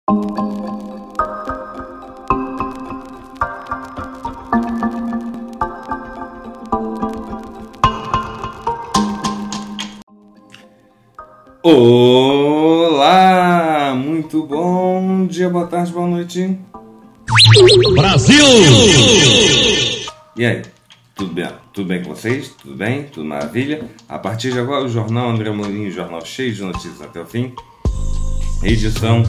Olá, muito bom dia, boa tarde, boa noite. Brasil! E aí, tudo bem? Tudo bem com vocês? Tudo bem? Tudo maravilha? A partir de agora, o Jornal André Amorim, jornal cheio de notícias até o fim. Edição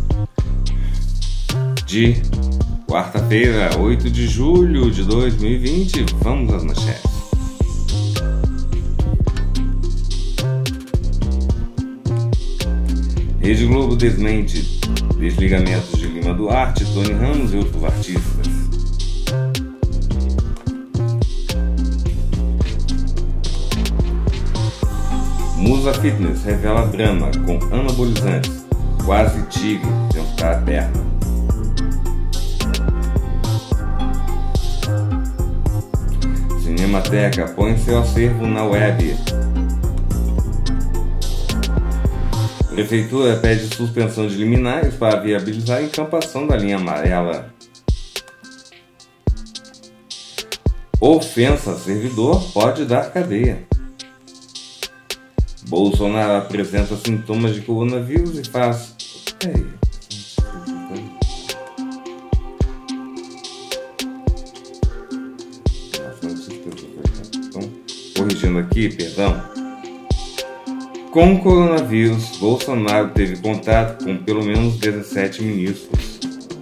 de quarta-feira, 8 de julho de 2020. Vamos às manchetes. Rede Globo desmente desligamentos de Lima Duarte, Tony Ramos e outros artistas. Musa Fitness revela drama com anabolizantes. Quase tigre, tentar a perna. Cinemateca põe seu acervo na web. Prefeitura pede suspensão de liminares para viabilizar a encampação da linha amarela. Ofensa a servidor pode dar cadeia. Bolsonaro apresenta sintomas de coronavírus e faz... Corrigindo aqui, perdão. Com o coronavírus, Bolsonaro teve contato com pelo menos 17 ministros.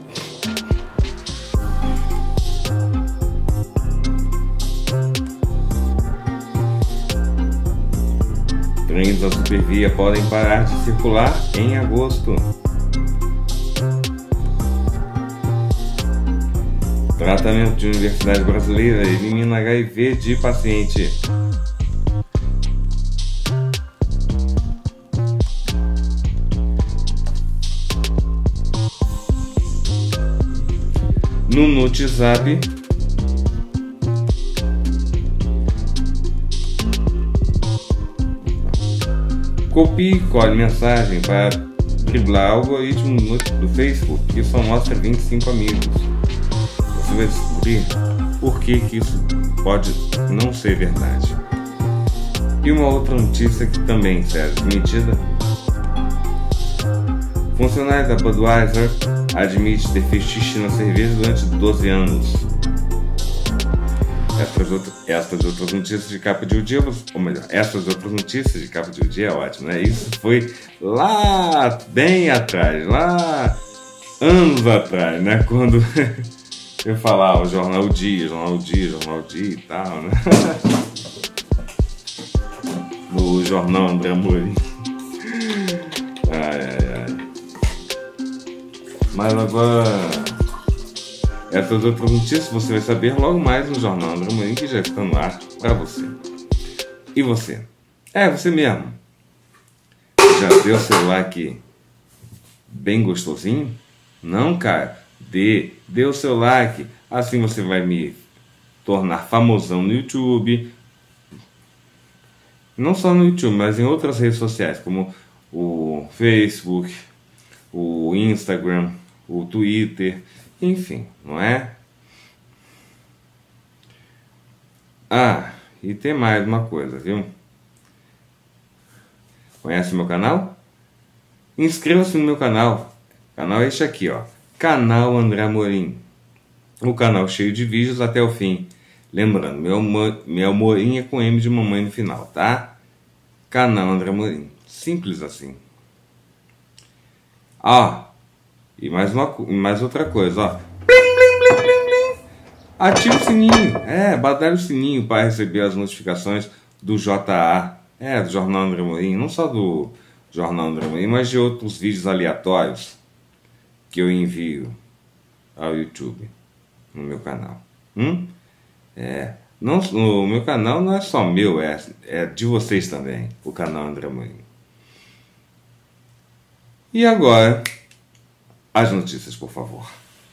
Trens da Supervia podem parar de circular em agosto. Tratamento de Universidade Brasileira elimina HIV de paciente. No Notizap, copie e colhe mensagem para driblar o algoritmo do Facebook que só mostra 25 amigos. Você vai descobrir por que isso pode não ser verdade. E uma outra notícia que também será desmentida. Funcionário da Budweiser admite ter feito xixi na cerveja durante 12 anos. Estas outras notícias de capa de dia, ou melhor, essas outras notícias de capa de dia é ótimo, né? Isso foi lá bem atrás, lá anos atrás, né? Quando eu falava jornal dia e tal, né? No jornal André Amorim. Ai. Mas agora, essas outras notícias você vai saber logo mais no Jornal André Amorim, que já está no ar para você. E você? Você mesmo. Já deu seu like bem gostosinho? Não, cara. Dê o seu like. Assim você vai me tornar famosão no YouTube. Não só no YouTube, mas em outras redes sociais, como o Facebook, o Instagram, o Twitter, enfim, não é? E tem mais uma coisa, viu? Conhece o meu canal? Inscreva-se no meu canal. O canal é este aqui, ó. Canal André Amorim. O canal cheio de vídeos até o fim. Lembrando, meu Amorim é com M de mamãe no final, tá? Canal André Amorim. Simples assim. E mais outra coisa, ó. Blim, blim, blim, blim, blim. Ative o sininho. Badalhe o sininho para receber as notificações do JA. Do Jornal André Amorim. Não só do Jornal André Amorim, mas de outros vídeos aleatórios que eu envio ao YouTube, no meu canal. Não, o meu canal não é só meu, é de vocês também, o canal André Amorim. E agora, as notícias, por favor.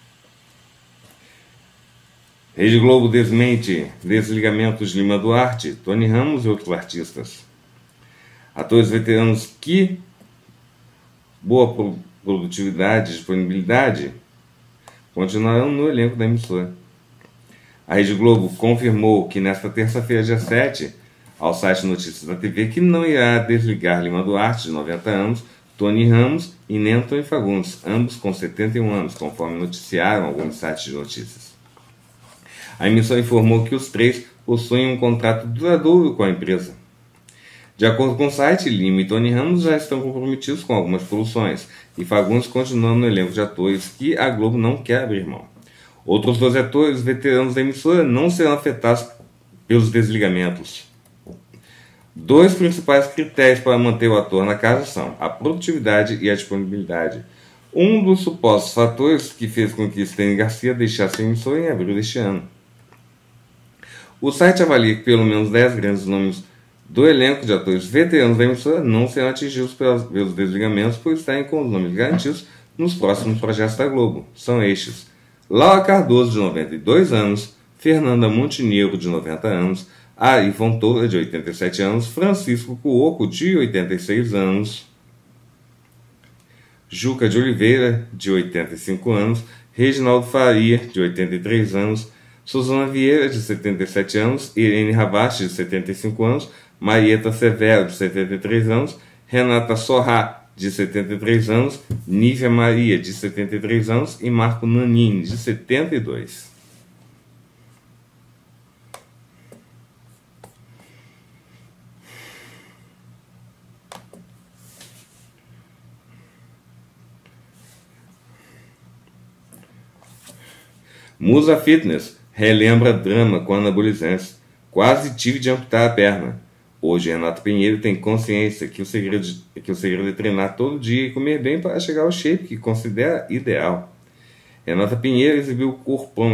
Rede Globo desmente desligamentos de Lima Duarte, Tony Ramos e outros artistas. Atores veteranos que boa produtividade e disponibilidade continuarão no elenco da emissora. A Rede Globo confirmou que nesta terça-feira, dia 7, ao site Notícias da TV, que não irá desligar Lima Duarte, de 90 anos, Tony Ramos e Nenton Fagundes, ambos com 71 anos, conforme noticiaram alguns sites de notícias. A emissora informou que os três possuem um contrato duradouro com a empresa. De acordo com o site, Lima e Tony Ramos já estão comprometidos com algumas produções, e Fagundes continua no elenco de atores que a Globo não quer abrir mão. Outros 12 atores veteranos da emissora não serão afetados pelos desligamentos. Dois principais critérios para manter o ator na casa são a produtividade e a disponibilidade. Um dos supostos fatores que fez com que Stênio Garcia deixasse a emissora em abril deste ano. O site avalia que pelo menos 10 grandes nomes do elenco de atores veteranos da emissora não serão atingidos pelos desligamentos por estarem com os nomes garantidos nos próximos projetos da Globo. São estes: Laura Cardoso, de 92 anos, Fernanda Montenegro, de 90 anos, Ari Fontoura, de 87 anos, Francisco Cuoco, de 86 anos, Juca de Oliveira, de 85 anos, Reginaldo Faria, de 83 anos, Suzana Vieira, de 77 anos, Irene Ravache, de 75 anos, Marieta Severo, de 73 anos, Renata Sorrá, de 73 anos, Nívia Maria, de 73 anos e Marco Nanini, de 72. Musa Fitness relembra drama com anabolizantes. Quase tive de amputar a perna. Hoje, Renato Pinheiro tem consciência que o segredo é treinar todo dia e comer bem para chegar ao shape que considera ideal. Renata Pinheiro exibiu o corpão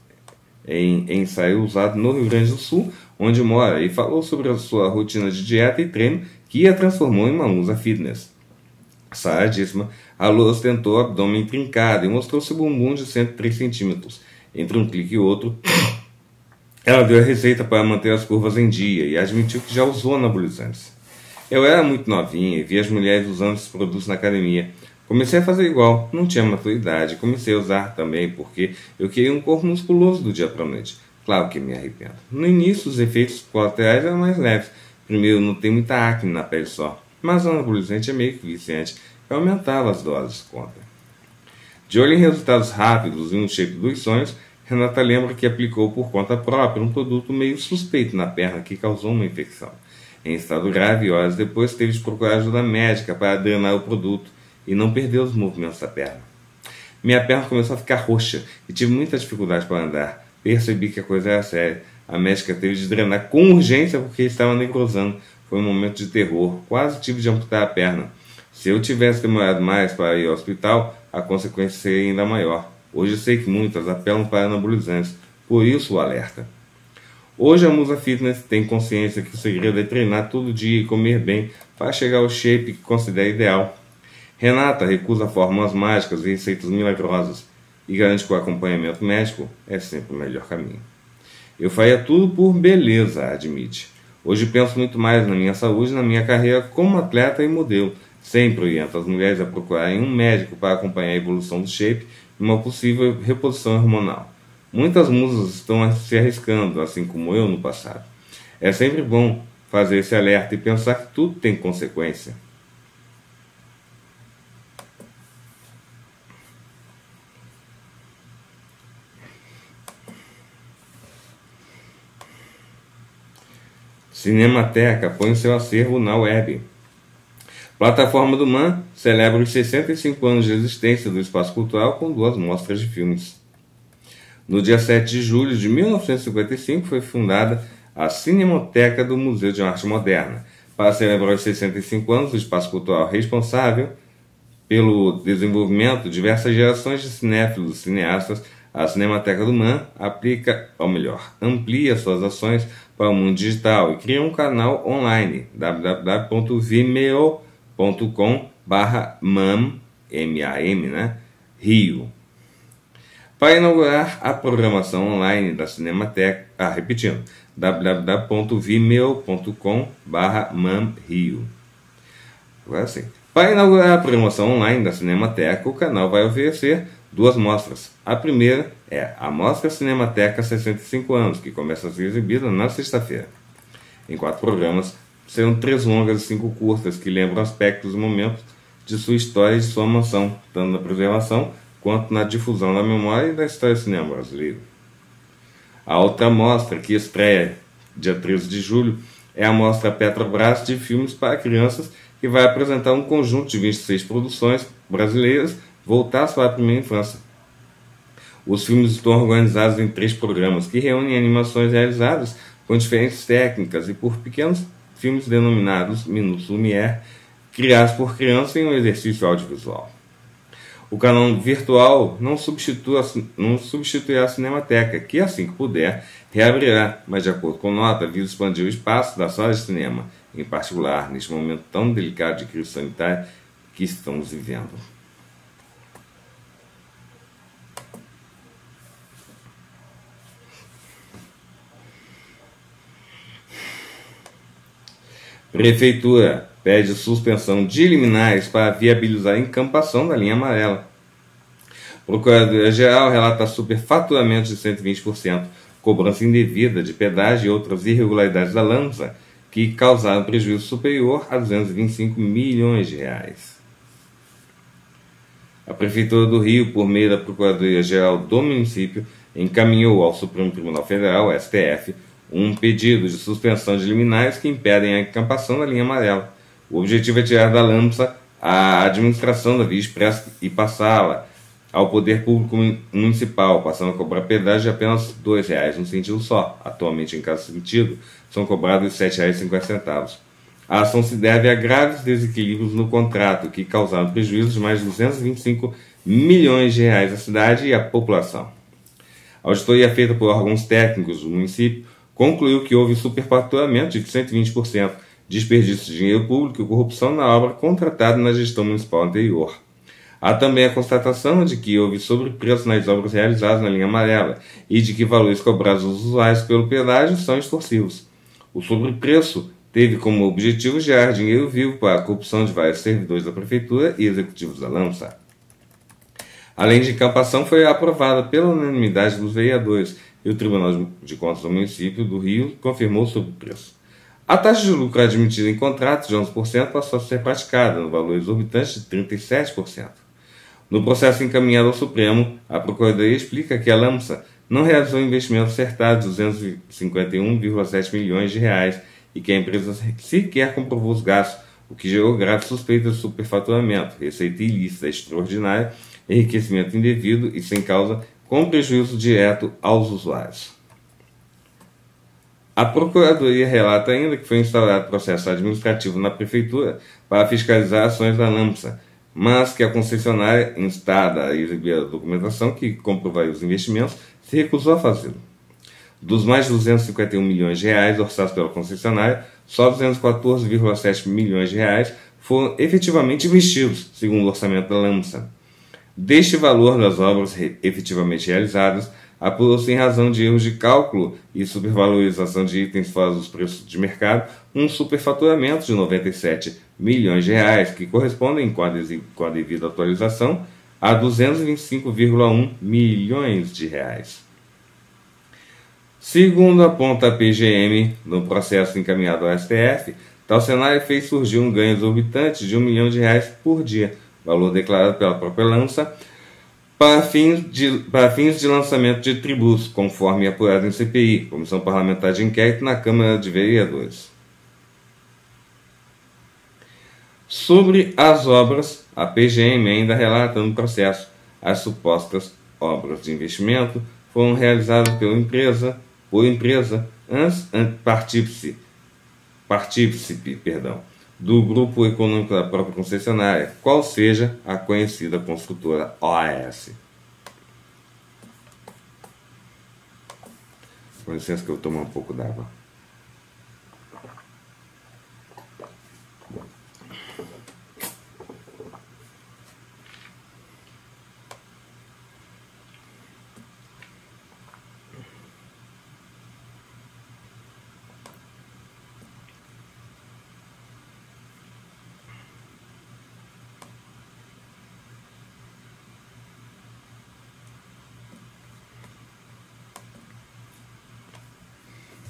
em ensaio usado no Rio Grande do Sul, onde mora, e falou sobre a sua rotina de dieta e treino que a transformou em uma musa fitness. Saradíssima, a Lua ostentou o abdômen trincado e mostrou seu bumbum de 103 centímetros. Entre um clique e outro, ela deu a receita para manter as curvas em dia e admitiu que já usou anabolizantes. Eu era muito novinha e vi as mulheres usando esses produtos na academia. Comecei a fazer igual, não tinha maturidade, comecei a usar também porque eu queria um corpo musculoso do dia para a noite. Claro que me arrependo. No início, os efeitos colaterais eram mais leves. Primeiro, não tem muita acne na pele só, mas o anabolizante é meio que viciante. Eu aumentava as doses contra. De olho em resultados rápidos e um shape dos sonhos, Renata lembra que aplicou por conta própria um produto meio suspeito na perna que causou uma infecção. Em estado grave, horas depois teve de procurar ajuda médica para drenar o produto e não perder os movimentos da perna. Minha perna começou a ficar roxa e tive muita dificuldade para andar. Percebi que a coisa era séria. A médica teve de drenar com urgência porque estava necrosando. Foi um momento de terror. Quase tive de amputar a perna. Se eu tivesse demorado mais para ir ao hospital, a consequência seria ainda maior. Hoje eu sei que muitas apelam para anabolizantes, por isso o alerta. Hoje a Musa Fitness tem consciência que o segredo é treinar todo dia e comer bem para chegar ao shape que considera ideal. Renata recusa fórmulas mágicas e receitas milagrosas e garante que o acompanhamento médico é sempre o melhor caminho. Eu faria tudo por beleza, admite. Hoje penso muito mais na minha saúde e na minha carreira como atleta e modelo. Sempre oriento as mulheres a procurarem um médico para acompanhar a evolução do shape e uma possível reposição hormonal. Muitas musas estão se arriscando, assim como eu no passado. É sempre bom fazer esse alerta e pensar que tudo tem consequência. Cinemateca põe seu acervo na web. Plataforma do MAN celebra os 65 anos de existência do espaço cultural com 2 mostras de filmes. No dia 7 de julho de 1955 foi fundada a Cinemateca do Museu de Arte Moderna, para celebrar os 65 anos do espaço cultural responsável pelo desenvolvimento de diversas gerações de cinéfilos e cineastas. A Cinemateca do MAN amplia suas ações para o mundo digital e cria um canal online, www.vimeo.com/mam, Rio, para inaugurar a programação online da Cinemateca, repetindo, www.vimeo.com/mam, Rio. Agora sim. Para inaugurar a programação online da Cinemateca, o canal vai oferecer 2 mostras. A primeira é a Mostra Cinemateca 65 anos, que começa a ser exibida na sexta-feira. Em 4 programas, serão 3 longas e 5 curtas que lembram aspectos e momentos de sua história e de sua mansão, tanto na preservação quanto na difusão da memória e da história do cinema brasileiro. A outra mostra, que estreia dia 13 de julho, é a Mostra Petrobras de Filmes para Crianças, que vai apresentar um conjunto de 26 produções brasileiras voltadas para a primeira infância. Os filmes estão organizados em 3 programas, que reúnem animações realizadas com diferentes técnicas e por pequenos filmes denominados Minutos Lumière, criados por crianças em um exercício audiovisual. O canal virtual não substituirá a Cinemateca, que assim que puder, reabrirá, mas de acordo com nota, visa expandir o espaço das salas de cinema, em particular neste momento tão delicado de crise sanitária que estamos vivendo. Prefeitura pede suspensão de liminares para viabilizar a encampação da linha amarela. Procuradoria-Geral relata superfaturamento de 120%, cobrança indevida de pedágio e outras irregularidades da Lança, que causaram prejuízo superior a 225 milhões de reais. A Prefeitura do Rio, por meio da Procuradoria-Geral do município, encaminhou ao Supremo Tribunal Federal, STF, um pedido de suspensão de liminares que impedem a encampação da linha amarela. O objetivo é tirar da Lança a administração da via expressa e passá-la ao poder público municipal, passando a cobrar pedágio de apenas R$ 2,00 no sentido só. Atualmente, em cada sentido, são cobrados R$ 7,50. A ação se deve a graves desequilíbrios no contrato, que causaram prejuízos de mais de 225 milhões de reais à cidade e à população. A auditoria feita por órgãos técnicos do município concluiu que houve superfaturamento de 120%, desperdício de dinheiro público e corrupção na obra contratada na gestão municipal anterior. Há também a constatação de que houve sobrepreço nas obras realizadas na linha amarela e de que valores cobrados aos usuários pelo pedágio são extorsivos. O sobrepreço teve como objetivo gerar dinheiro vivo para a corrupção de vários servidores da Prefeitura e executivos da Lança. Além de encampação, foi aprovada pela unanimidade dos vereadores e o Tribunal de Contas do município do Rio confirmou o sobrepreço. A taxa de lucro admitida em contratos de 11% passou a ser praticada, no valor exorbitante de 37%. No processo encaminhado ao Supremo, a Procuradoria explica que a Lança não realizou investimento acertado de 251,7 milhões de reais e que a empresa sequer comprovou os gastos, o que gerou graves suspeitas de superfaturamento, receita ilícita extraordinária, enriquecimento indevido e sem causa, com prejuízo direto aos usuários. A Procuradoria relata ainda que foi instaurado processo administrativo na Prefeitura para fiscalizar ações da Lança, mas que a concessionária, instada a exibir a documentação que comprovaria os investimentos, se recusou a fazê-lo. Dos mais de 251 milhões de reais orçados pela concessionária, só 214,7 milhões de reais foram efetivamente investidos, segundo o orçamento da Lança. Deste valor das obras efetivamente realizadas, apurou-se em razão de erros de cálculo e supervalorização de itens fora dos preços de mercado, um superfaturamento de 97 milhões de reais, que correspondem, com a devida atualização, a 225,1 milhões de reais. Segundo aponta a PGM, no processo encaminhado ao STF, tal cenário fez surgir um ganho exorbitante de R$ 1 milhão por dia, valor declarado pela própria Lança, para fins de lançamento de tributos, conforme apurado em CPI, Comissão Parlamentar de Inquérito na Câmara de Vereadores. Sobre as obras, a PGM ainda relata no processo as supostas obras de investimento foram realizadas por empresa partícipe do grupo econômico da própria concessionária, qual seja a conhecida construtora OAS. Com licença que eu tomo um pouco d'água.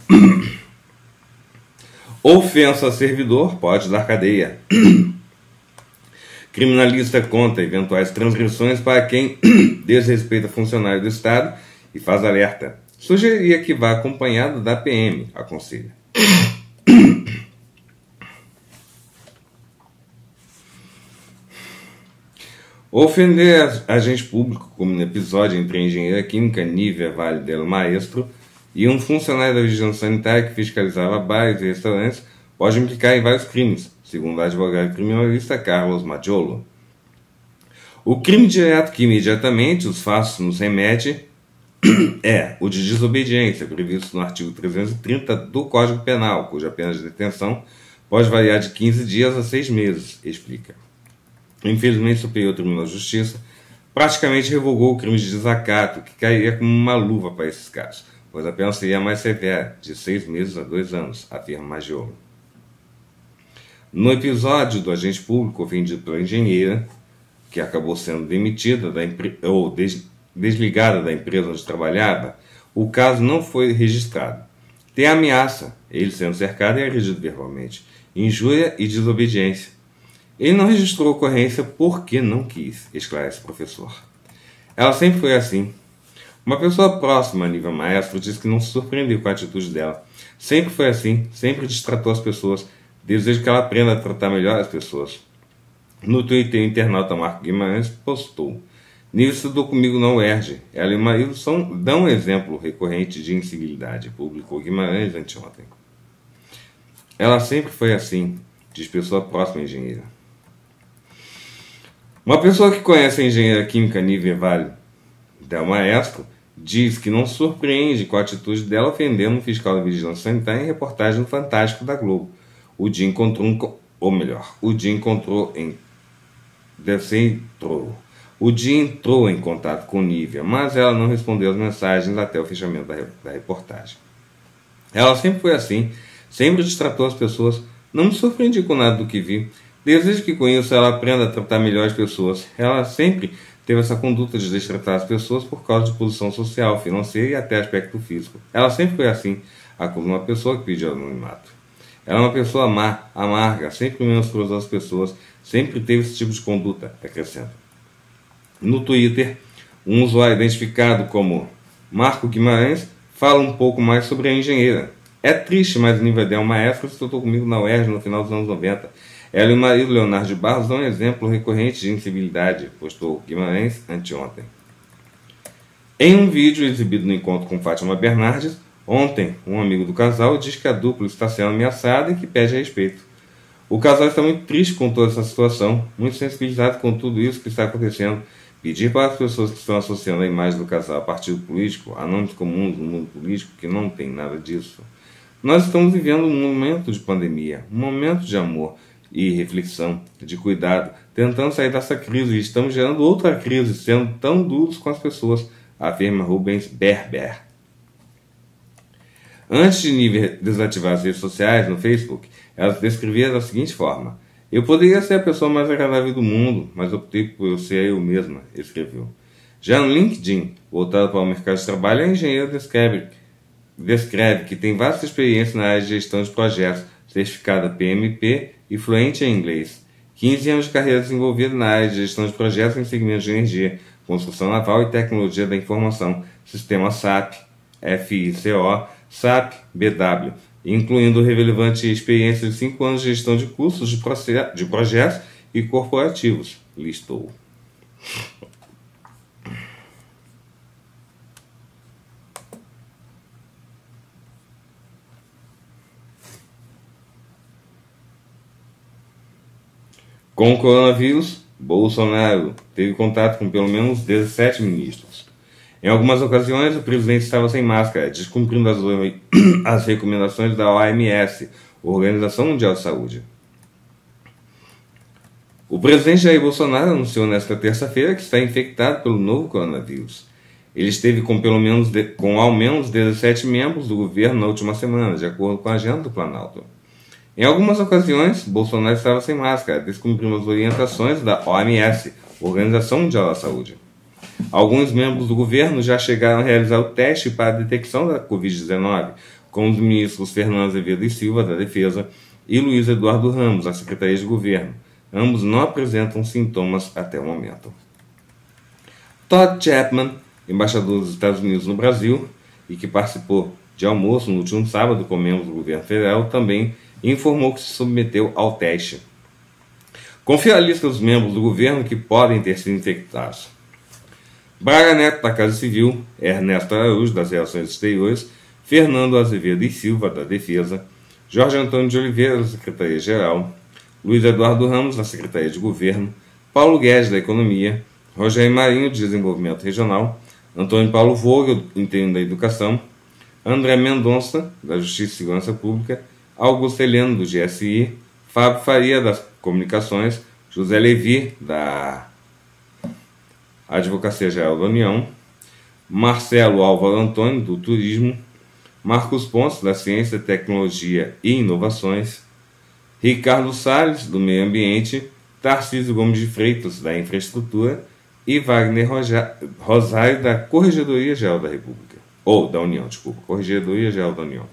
Ofensa a servidor pode dar cadeia. Criminalista conta eventuais transgressões para quem desrespeita funcionário do Estado e faz alerta. Sugeria que vá acompanhado da PM, aconselha. Ofender agente público, como no episódio entre a engenheira química Nívia Vale del Maestro e um funcionário da vigilância sanitária que fiscalizava bares e restaurantes, pode implicar em vários crimes, segundo o advogado criminalista Carlos Maggiolo. O crime direto que imediatamente os fatos nos remete é o de desobediência, previsto no artigo 330 do Código Penal, cuja pena de detenção pode variar de 15 dias a 6 meses, explica. Infelizmente, o Superior Tribunal de Justiça praticamente revogou o crime de desacato, que cairia como uma luva para esses casos, pois a pena seria mais severa, de 6 meses a 2 anos, afirma Maggiolo. No episódio do agente público ofendido pela engenheira, que acabou sendo demitida desligada da empresa onde trabalhava, o caso não foi registrado. Tem ameaça, ele sendo cercado e agredido verbalmente, injúria e desobediência. Ele não registrou a ocorrência porque não quis, esclarece o professor. Ela sempre foi assim. Uma pessoa próxima a Nívia Maestro disse que não se surpreendeu com a atitude dela. Sempre foi assim, sempre destratou as pessoas. Desejo que ela aprenda a tratar melhor as pessoas. No Twitter, o internauta Marco Guimarães postou: Nívia estudou comigo na UERJ. Ela e o marido dão um exemplo recorrente de incivilidade, publicou Guimarães anteontem. Ela sempre foi assim, diz pessoa próxima à engenheira. Uma pessoa que conhece a engenheira química Nívia Vale del Maestro diz que não se surpreende com a atitude dela ofendendo um fiscal da vigilância sanitária em reportagem no Fantástico da Globo. O dia entrou em contato com Nívia, mas ela não respondeu as mensagens até o fechamento da reportagem. Ela sempre foi assim, sempre destratou as pessoas, não me surpreendi com nada do que vi. Desejo que com isso ela aprenda a tratar melhor as pessoas. Ela sempre teve essa conduta de destratar as pessoas por causa de posição social, financeira e até aspecto físico. Ela sempre foi assim, como uma pessoa que pediu anonimato. Ela é uma pessoa má, amarga, sempre menosprezou as pessoas, sempre teve esse tipo de conduta, acrescenta. No Twitter, um usuário identificado como Marco Guimarães fala um pouco mais sobre a engenheira. É triste, mas Nívia del Maestro estudou comigo na UERJ no final dos anos 90. Ela e o marido Leonardo de Barros dão um exemplo recorrente de incivilidade, postou Guimarães anteontem. Em um vídeo exibido no encontro com Fátima Bernardes, ontem, um amigo do casal diz que a dupla está sendo ameaçada e que pede respeito. O casal está muito triste com toda essa situação, muito sensibilizado com tudo isso que está acontecendo. Pedir para as pessoas que estão associando a imagem do casal a partido político, a nomes comuns no mundo político, que não tem nada disso. Nós estamos vivendo um momento de pandemia, um momento de amor e reflexão, de cuidado, tentando sair dessa crise e estamos gerando outra crise, sendo tão duros com as pessoas, afirma Rubens Berber. Antes de Nívia desativar as redes sociais no Facebook, ela se descrevia da seguinte forma: eu poderia ser a pessoa mais agradável do mundo, mas optei por ser eu mesma, escreveu. Já no LinkedIn, voltado para o mercado de trabalho, a engenheira descreve que tem vasta experiência na área de gestão de projetos, certificada PMP e fluente em inglês. 15 anos de carreira desenvolvida na área de gestão de projetos em segmentos de energia, construção naval e tecnologia da informação, sistema SAP, FICO, SAP, BW, incluindo relevante experiência de 5 anos de gestão de custos de projetos e corporativos, listou. Com o coronavírus, Bolsonaro teve contato com pelo menos 17 ministros. Em algumas ocasiões, o presidente estava sem máscara, descumprindo as recomendações da OMS, Organização Mundial de Saúde. O presidente Jair Bolsonaro anunciou nesta terça-feira que está infectado pelo novo coronavírus. Ele esteve com ao menos 17 membros do governo na última semana, de acordo com a agenda do Planalto. Em algumas ocasiões, Bolsonaro estava sem máscara, descumprindo as orientações da OMS, Organização Mundial da Saúde. Alguns membros do governo já chegaram a realizar o teste para a detecção da Covid-19, com os ministros Fernando Azevedo e Silva, da Defesa, e Luiz Eduardo Ramos, da Secretaria de Governo. Ambos não apresentam sintomas até o momento. Todd Chapman, embaixador dos Estados Unidos no Brasil, e que participou de almoço no último sábado com membros do governo federal, também informou que se submeteu ao teste. Confira a lista dos membros do governo que podem ter sido infectados: Braga Neto, da Casa Civil, Ernesto Araújo, das Relações Exteriores, Fernando Azevedo e Silva, da Defesa, Jorge Antônio de Oliveira, da Secretaria-Geral, Luiz Eduardo Ramos, da Secretaria de Governo, Paulo Guedes, da Economia, Rogério Marinho, de Desenvolvimento Regional, Antônio Paulo Vogel, interino da Educação, André Mendonça, da Justiça e Segurança Pública, Augusto Heleno, do GSI, Fábio Faria, das Comunicações, José Levi, da Advocacia Geral da União, Marcelo Álvaro Antônio, do Turismo, Marcos Pontes, da Ciência, Tecnologia e Inovações, Ricardo Salles, do Meio Ambiente, Tarcísio Gomes de Freitas, da Infraestrutura, e Wagner Rosário, da Corregedoria Geral da República. Ou da União, desculpa. Corregedoria Geral da União.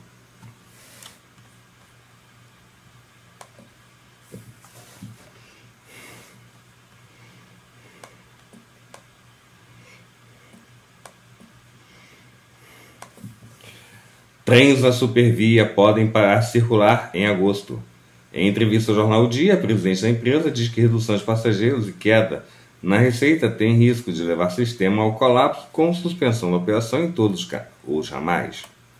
Trens da Supervia podem parar de circular em agosto. Em entrevista ao jornal O Dia, a presidente da empresa diz que redução de passageiros e queda na receita tem risco de levar o sistema ao colapso, com suspensão da operação em todos os casos, ou jamais.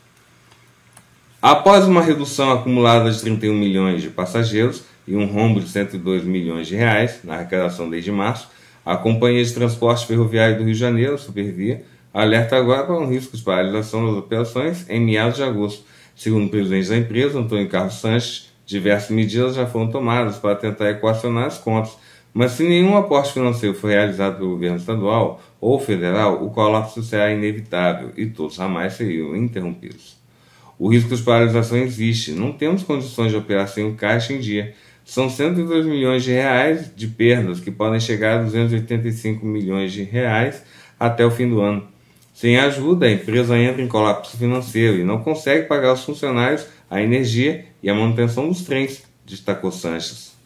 Após uma redução acumulada de 31 milhões de passageiros e um rombo de 102 milhões de reais na arrecadação desde março, a Companhia de Transporte Ferroviário do Rio de Janeiro, Supervia, alerta agora para um risco de paralisação das operações em meados de agosto. Segundo o presidente da empresa, Antônio Carlos Sanches, diversas medidas já foram tomadas para tentar equacionar as contas, mas se nenhum aporte financeiro for realizado pelo governo estadual ou federal, o colapso será inevitável e todos os ramais seriam interrompidos. O risco de paralisação existe, não temos condições de operar sem o caixa em dia. São 102 milhões de reais de perdas que podem chegar a 285 milhões de reais até o fim do ano. Sem ajuda, a empresa entra em colapso financeiro e não consegue pagar aos funcionários a energia e a manutenção dos trens, destacou Sanches.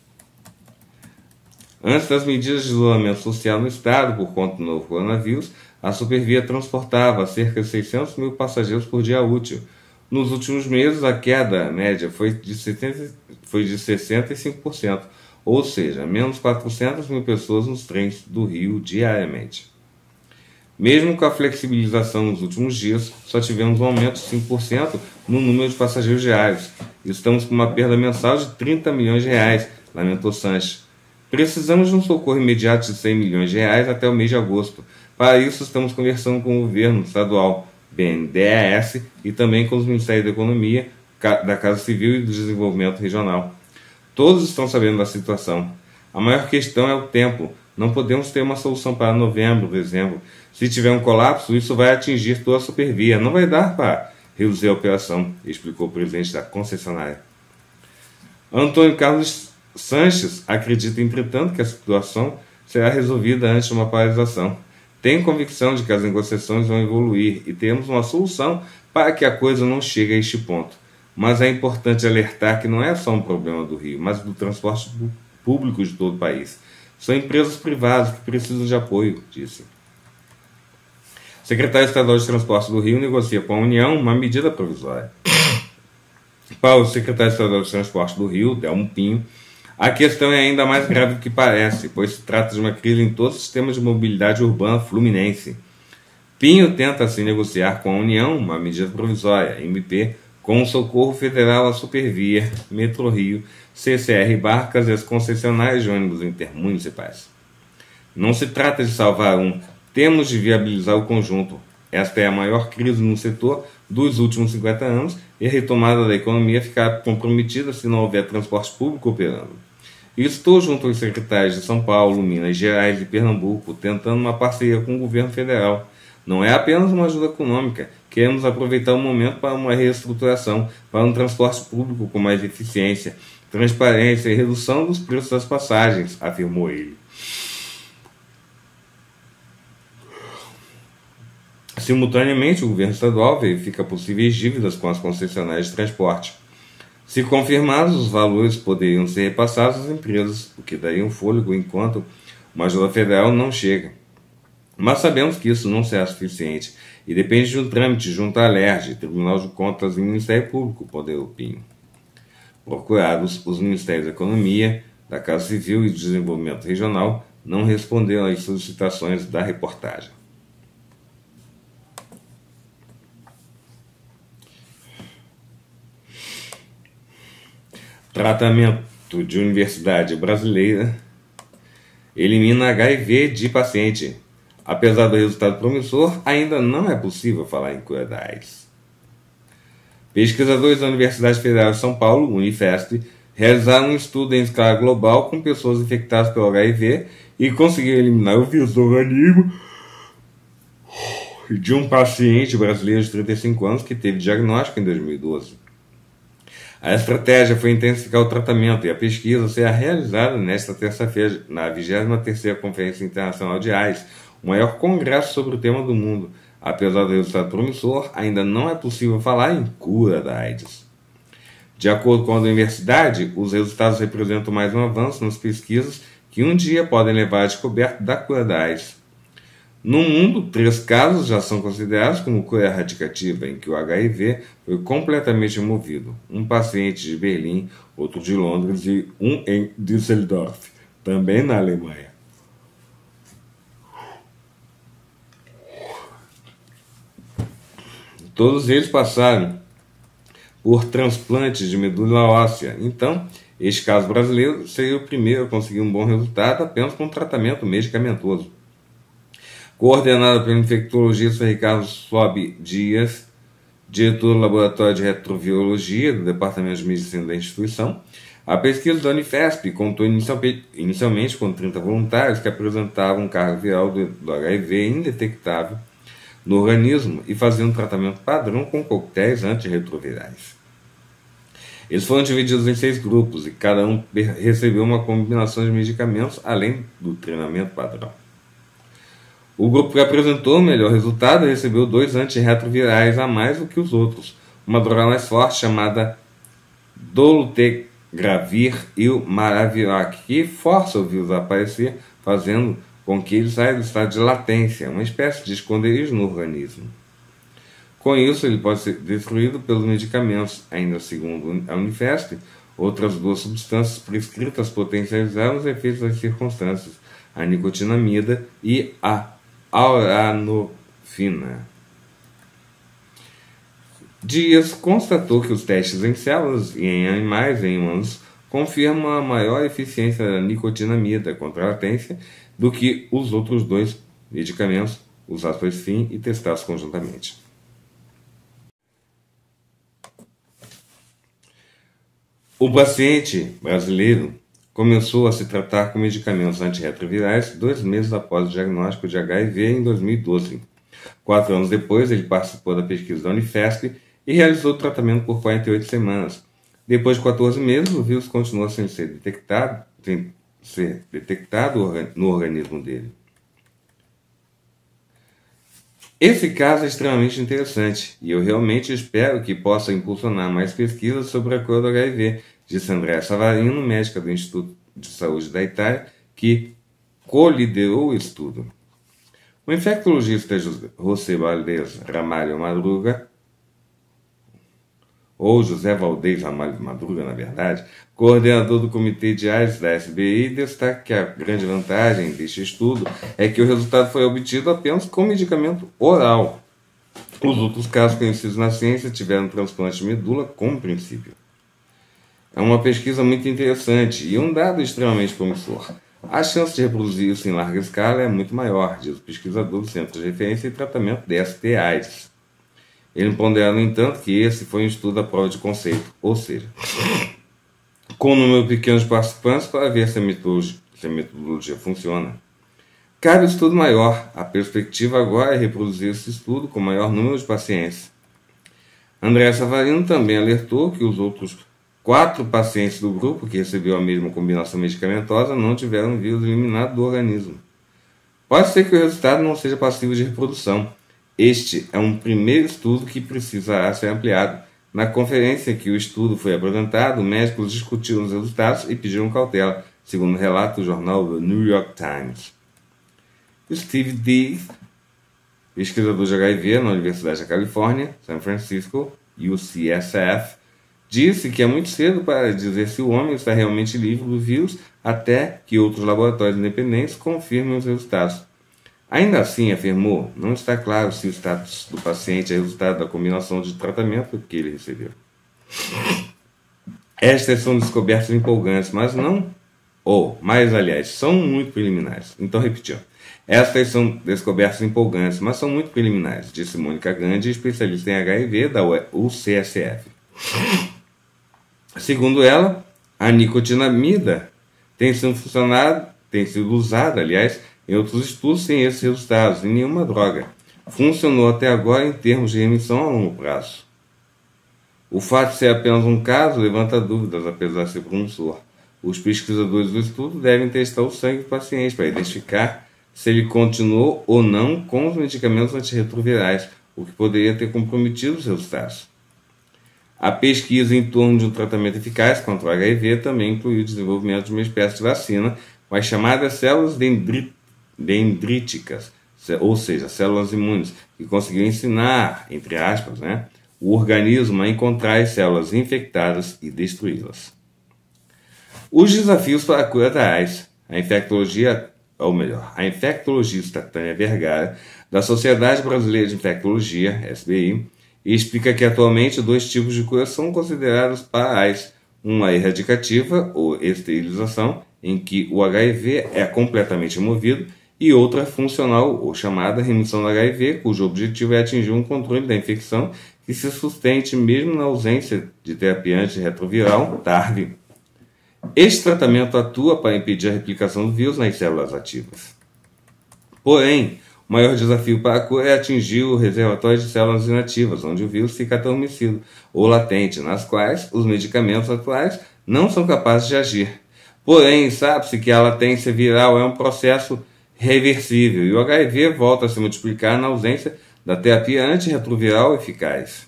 Antes das medidas de isolamento social no estado por conta do novo coronavírus, a Supervia transportava cerca de 600 mil passageiros por dia útil. Nos últimos meses, a queda média foi de 65%, ou seja, menos 400 mil pessoas nos trens do Rio diariamente. Mesmo com a flexibilização nos últimos dias, só tivemos um aumento de 5% no número de passageiros diários. Estamos com uma perda mensal de 30 milhões de reais, lamentou Sanches. Precisamos de um socorro imediato de 100 milhões de reais até o mês de agosto. Para isso, estamos conversando com o governo estadual, BNDES, e também com os Ministérios da Economia, da Casa Civil e do Desenvolvimento Regional. Todos estão sabendo da situação. A maior questão é o tempo. Não podemos ter uma solução para novembro, dezembro. Se tiver um colapso, isso vai atingir toda a Supervia. Não vai dar para reduzir a operação, explicou o presidente da concessionária. Antônio Carlos Sanches acredita, entretanto, que a situação será resolvida antes de uma paralisação. Tenho convicção de que as negociações vão evoluir e teremos uma solução para que a coisa não chegue a este ponto. Mas é importante alertar que não é só um problema do Rio, mas do transporte público de todo o país. São empresas privadas que precisam de apoio, disse. O secretário estadual de Transporte do Rio negocia com a União uma medida provisória. Para o secretário estadual de Transporte do Rio, Delmo Pinho, a questão é ainda mais grave do que parece, pois se trata de uma crise em todo o sistema de mobilidade urbana fluminense. Pinho tenta assim negociar com a União uma medida provisória, MP, com o socorro federal à Supervia, Metro Rio, CCR Barcas e as concessionárias de ônibus intermunicipais. Não se trata de salvar um, temos de viabilizar o conjunto. Esta é a maior crise no setor dos últimos 50 anos e a retomada da economia ficará comprometida se não houver transporte público operando. Estou junto aos secretários de São Paulo, Minas Gerais e Pernambuco, tentando uma parceria com o governo federal. Não é apenas uma ajuda econômica, queremos aproveitar o momento para uma reestruturação, para um transporte público com mais eficiência, transparência e redução dos preços das passagens, afirmou ele. Simultaneamente, o governo estadual verifica possíveis dívidas com as concessionárias de transporte. Se confirmados, os valores poderiam ser repassados às empresas, o que daria um fôlego enquanto uma ajuda federal não chega. Mas sabemos que isso não será suficiente e depende de um trâmite junto à LERJ, Tribunal de Contas e Ministério Público, Poder Opinião. Procurados, os Ministérios da Economia, da Casa Civil e do Desenvolvimento Regional não responderam às solicitações da reportagem. Tratamento de universidade brasileira elimina HIV de paciente. Apesar do resultado promissor, ainda não é possível falar em cura da AIDS. Pesquisadores da Universidade Federal de São Paulo, Unifesp, realizaram um estudo em escala global com pessoas infectadas pelo HIV e conseguiram eliminar o vírus do organismo de um paciente brasileiro de 35 anos que teve diagnóstico em 2012. A estratégia foi intensificar o tratamento e a pesquisa será realizada nesta terça-feira na 23ª Conferência Internacional de AIDS, o maior congresso sobre o tema do mundo. Apesar do resultado promissor, ainda não é possível falar em cura da AIDS. De acordo com a universidade, os resultados representam mais um avanço nas pesquisas que um dia podem levar à descoberta da cura da AIDS. No mundo, 3 casos já são considerados como cura erradicativa, em que o HIV foi completamente removido. Um paciente de Berlim, outro de Londres e um em Düsseldorf, também na Alemanha. Todos eles passaram por transplantes de medula óssea. Então, este caso brasileiro seria o primeiro a conseguir um bom resultado apenas com tratamento medicamentoso. Coordenada pelo infectologista Ricardo Sobe Dias, diretor do Laboratório de Retrovirologia do Departamento de Medicina da instituição, a pesquisa da Unifesp contou inicialmente com 30 voluntários que apresentavam carga viral do HIV indetectável no organismo e faziam um tratamento padrão com coquetéis antirretrovirais. Eles foram divididos em 6 grupos e cada um recebeu uma combinação de medicamentos além do treinamento padrão. O grupo que apresentou o melhor resultado recebeu 2 antirretrovirais a mais do que os outros, uma droga mais forte chamada dolutegravir e o Maravirac, que força o vírus a aparecer, fazendo com que ele saia do estado de latência, uma espécie de esconderijo no organismo. Com isso, ele pode ser destruído pelos medicamentos. Ainda segundo a Unifesp, outras 2 substâncias prescritas potencializaram os efeitos das circunstâncias, a nicotinamida e a auranofina. Dias constatou que os testes em células e em animais e em humanos confirmam a maior eficiência da nicotinamida contra a latência do que os outros 2 medicamentos usados por fim e testados conjuntamente. O paciente brasileiro começou a se tratar com medicamentos antirretrovirais 2 meses após o diagnóstico de HIV em 2012. 4 anos depois, ele participou da pesquisa da Unifesp e realizou o tratamento por 48 semanas. Depois de 14 meses, o vírus continuou sem ser detectado no organismo dele. Esse caso é extremamente interessante e eu realmente espero que possa impulsionar mais pesquisas sobre a cura do HIV, disse Andrea Savarino, médica do Instituto de Saúde da Itália, que co-liderou o estudo. O infectologista José Valdez Ramalho Madruga, ou José Valdez Ramalho Madruga, na verdade, coordenador do Comitê de AIDS da SBI, destaca que a grande vantagem deste estudo é que o resultado foi obtido apenas com medicamento oral. Os outros casos conhecidos na ciência tiveram transplante de medula como princípio. É uma pesquisa muito interessante e um dado extremamente promissor. A chance de reproduzir isso em larga escala é muito maior, diz o pesquisador do Centro de Referência e Tratamento de ST-AIDS. Ele pondera, no entanto, que esse foi um estudo à prova de conceito, ou seja, com um número pequeno de participantes para ver se a metodologia funciona. Cabe um estudo maior. A perspectiva agora é reproduzir esse estudo com maior número de pacientes. André Savarino também alertou que os outros 4 pacientes do grupo que recebeu a mesma combinação medicamentosa não tiveram vírus eliminado do organismo. Pode ser que o resultado não seja passível de reprodução. Este é um primeiro estudo que precisará ser ampliado. Na conferência em que o estudo foi apresentado, médicos discutiram os resultados e pediram cautela, segundo relata o jornal The New York Times. Steve Dees, pesquisador de HIV na Universidade da Califórnia, San Francisco, UCSF, disse que é muito cedo para dizer se o homem está realmente livre do vírus até que outros laboratórios independentes confirmem os resultados. Ainda assim, afirmou, não está claro se o status do paciente é resultado da combinação de tratamento que ele recebeu. Estas são descobertas empolgantes, mas são muito preliminares. Então, repetindo. Estas são descobertas empolgantes, mas são muito preliminares, disse Mônica Gandhi, especialista em HIV da UCSF. Segundo ela, a nicotinamida tem sido usada, em outros estudos sem esses resultados, em nenhuma droga. Funcionou até agora em termos de remissão a longo prazo. O fato de ser apenas um caso levanta dúvidas, apesar de ser promissor. Os pesquisadores do estudo devem testar o sangue do paciente para identificar se ele continuou ou não com os medicamentos antirretrovirais, o que poderia ter comprometido os resultados. A pesquisa em torno de um tratamento eficaz contra o HIV também incluiu o desenvolvimento de uma espécie de vacina com as chamadas células dendríticas, ou seja, células imunes, que conseguiu ensinar, entre aspas, o organismo a encontrar as células infectadas e destruí-las. Os desafios para a cura da AIDS. A infectologista Tânia Vergara, da Sociedade Brasileira de Infectologia, SBI, explica que atualmente 2 tipos de cura são considerados para a AIDS: uma erradicativa, ou esterilização, em que o HIV é completamente removido, e outra funcional, ou chamada remissão do HIV, cujo objetivo é atingir um controle da infecção que se sustente mesmo na ausência de terapia antirretroviral, TARV. Este tratamento atua para impedir a replicação do vírus nas células ativas. Porém, o maior desafio para a cura é atingir o reservatório de células inativas, onde o vírus fica adormecido ou latente, nas quais os medicamentos atuais não são capazes de agir. Porém, sabe-se que a latência viral é um processo reversível e o HIV volta a se multiplicar na ausência da terapia antirretroviral eficaz.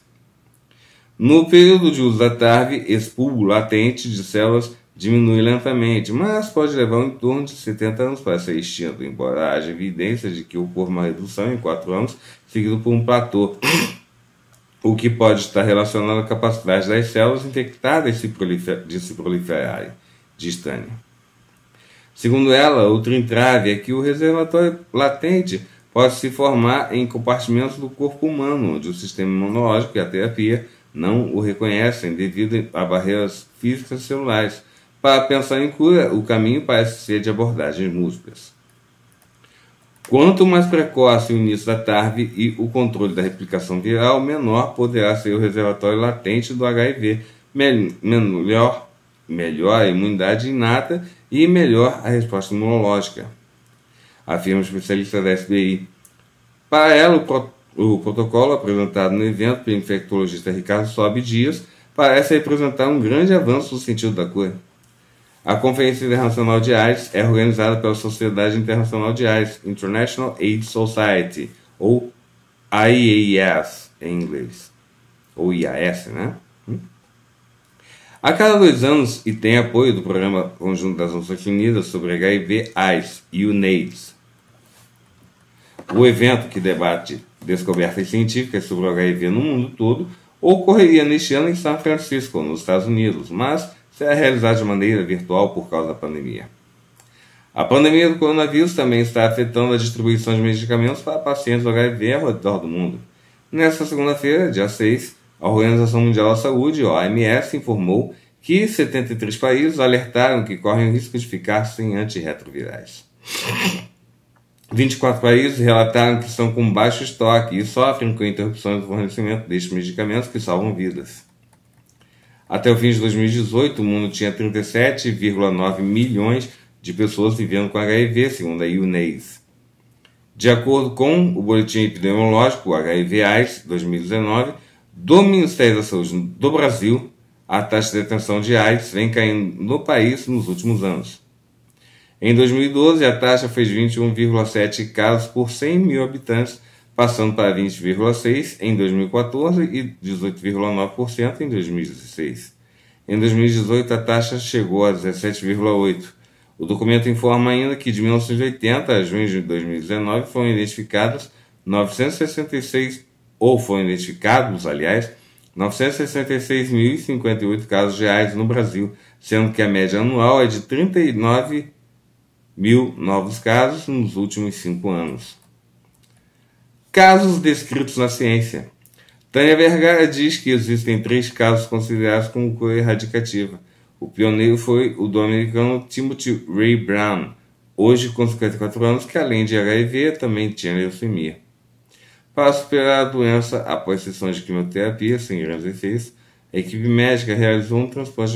No período de uso da TARV, esse público latente de células diminui lentamente, mas pode levar em torno de 70 anos para ser extinto, embora haja evidências de que ocorre uma redução em 4 anos, seguido por um platô, o que pode estar relacionado à capacidade das células infectadas de se proliferarem, diz Tânia. Segundo ela, outro entrave é que o reservatório latente pode se formar em compartimentos do corpo humano, onde o sistema imunológico e a terapia não o reconhecem devido a barreiras físicas celulares. Para pensar em cura, o caminho parece ser de abordagens múltiplas. Quanto mais precoce o início da TARV e o controle da replicação viral, menor poderá ser o reservatório latente do HIV, melhor a imunidade inata e melhor a resposta imunológica, afirma o especialista da SBI. Para ela, o protocolo apresentado no evento pelo infectologista Ricardo Sobe Dias parece representar um grande avanço no sentido da cura. A Conferência Internacional de AIDS é organizada pela Sociedade Internacional de AIDS, International AIDS Society, ou IAS em inglês, ou IAS, A cada 2 anos, e tem apoio do Programa Conjunto das Nações Unidas sobre HIV/AIDS, UNAIDS. O evento, que debate descobertas científicas sobre o HIV no mundo todo, ocorreria neste ano em São Francisco, nos Estados Unidos, mas será realizado de maneira virtual por causa da pandemia. A pandemia do coronavírus também está afetando a distribuição de medicamentos para pacientes do HIV ao redor do mundo. Nesta segunda-feira, dia 6, a Organização Mundial da Saúde, OMS, informou que 73 países alertaram que correm o risco de ficar sem antirretrovirais. 24 países relataram que estão com baixo estoque e sofrem com interrupções do fornecimento destes medicamentos que salvam vidas. Até o fim de 2018, o mundo tinha 37,9 milhões de pessoas vivendo com HIV, segundo a UNAIDS. De acordo com o Boletim Epidemiológico HIV/AIDS 2019 do Ministério da Saúde do Brasil, a taxa de detenção de AIDS vem caindo no país nos últimos anos. Em 2012, a taxa foi de 21,7 casos por 100 mil habitantes, passando para 20,6% em 2014 e 18,9% em 2016. Em 2018, a taxa chegou a 17,8%. O documento informa ainda que de 1980 a junho de 2019 foram identificados 966.058 casos de AIDS no Brasil, sendo que a média anual é de 39 mil novos casos nos últimos 5 anos. Casos descritos na ciência. Tânia Vergara diz que existem 3 casos considerados como cura erradicativa. O pioneiro foi o do americano Timothy Ray Brown, hoje com 54 anos, que além de HIV também tinha leucemia. Para superar a doença após sessões de quimioterapia sem grandes efeitos, a equipe médica realizou um transplante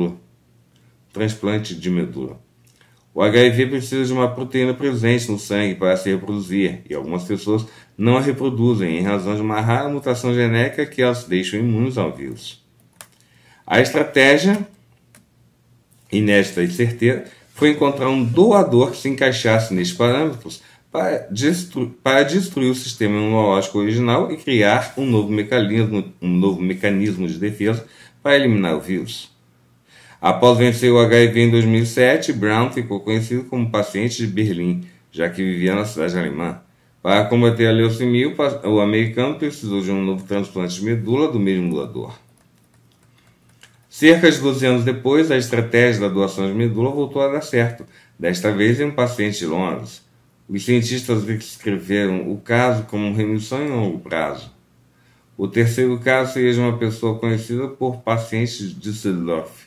de medula. O HIV precisa de uma proteína presente no sangue para se reproduzir, e algumas pessoas não a reproduzem em razão de uma rara mutação genética que as deixam imunes ao vírus. A estratégia, inédita e certeira, foi encontrar um doador que se encaixasse nestes parâmetros para destruir o sistema imunológico original e criar um novo mecanismo de defesa para eliminar o vírus. Após vencer o HIV em 2007, Brown ficou conhecido como paciente de Berlim, já que vivia na cidade alemã. Para combater a leucemia, o americano precisou de um novo transplante de medula do mesmo doador. Cerca de 12 anos depois, a estratégia da doação de medula voltou a dar certo, desta vez em um paciente de Londres. Os cientistas descreveram o caso como remissão em longo prazo. O terceiro caso seria de uma pessoa conhecida por paciente de Düsseldorf,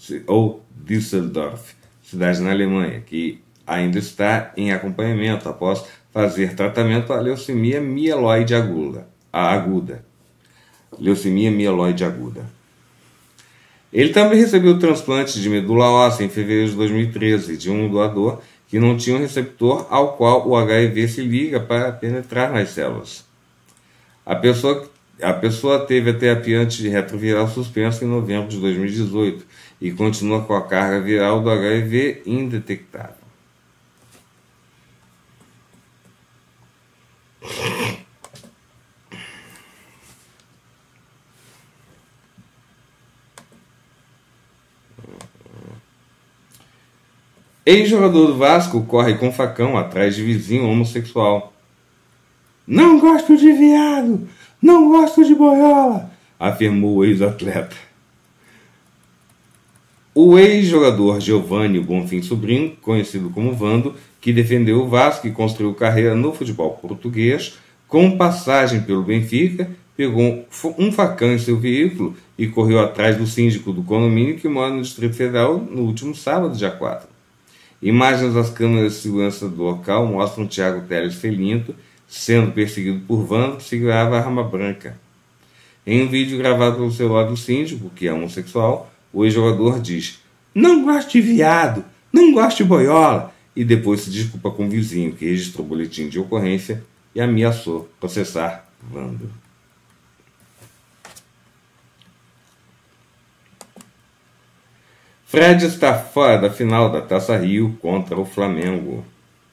cidade na Alemanha, que ainda está em acompanhamento após fazer tratamento à leucemia mieloide aguda. Leucemia mieloide aguda. Ele também recebeu transplante de medula óssea em fevereiro de 2013 de um doador que não tinha um receptor ao qual o HIV se liga para penetrar nas células. A pessoa teve a terapia antirretroviral suspensa em novembro de 2018 e continua com a carga viral do HIV indetectável. Ex-jogador do Vasco corre com facão atrás de vizinho homossexual. Não gosto de viado, não gosto de boiola, afirmou o ex-atleta. O ex-jogador Giovanni Bonfim Sobrinho, conhecido como Vando, que defendeu o Vasco e construiu carreira no futebol português, com passagem pelo Benfica, pegou um facão em seu veículo e correu atrás do síndico do condomínio que mora no Distrito Federal no último sábado, dia 4. Imagens das câmeras de segurança do local mostram Thiago Teles Felinto sendo perseguido por Vando, que segurava a arma branca. Em um vídeo gravado pelo celular do síndico, que é homossexual, o ex-jogador diz: "Não gosto de viado, não gosto de boiola", e depois se desculpa com o vizinho, que registrou o boletim de ocorrência e ameaçou processar Vando. Fred está fora da final da Taça Rio contra o Flamengo.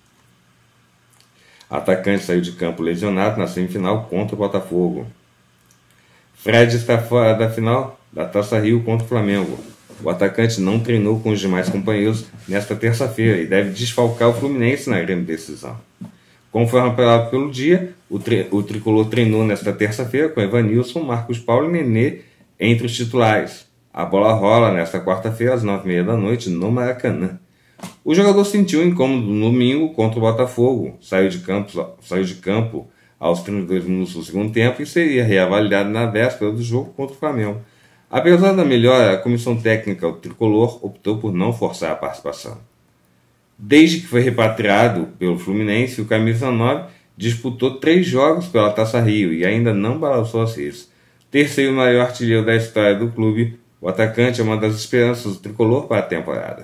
Atacante saiu de campo lesionado na semifinal contra o Botafogo. Fred está fora da final da Taça Rio contra o Flamengo. O atacante não treinou com os demais companheiros nesta terça-feira e deve desfalcar o Fluminense na grande decisão. Conforme apelado pelo Dia, o tricolor treinou nesta terça-feira com Evanilson, Marcos Paulo e Nenê entre os titulares. A bola rola nesta quarta-feira às 9h30 da noite no Maracanã. O jogador sentiu incômodo no domingo contra o Botafogo, saiu de campo aos 32 minutos do segundo tempo e seria reavaliado na véspera do jogo contra o Flamengo. Apesar da melhora, a comissão técnica do tricolor optou por não forçar a participação. Desde que foi repatriado pelo Fluminense, o camisa 9 disputou 3 jogos pela Taça Rio e ainda não balançou as redes. Terceiro maior artilheiro da história do clube, o atacante é uma das esperanças do tricolor para a temporada.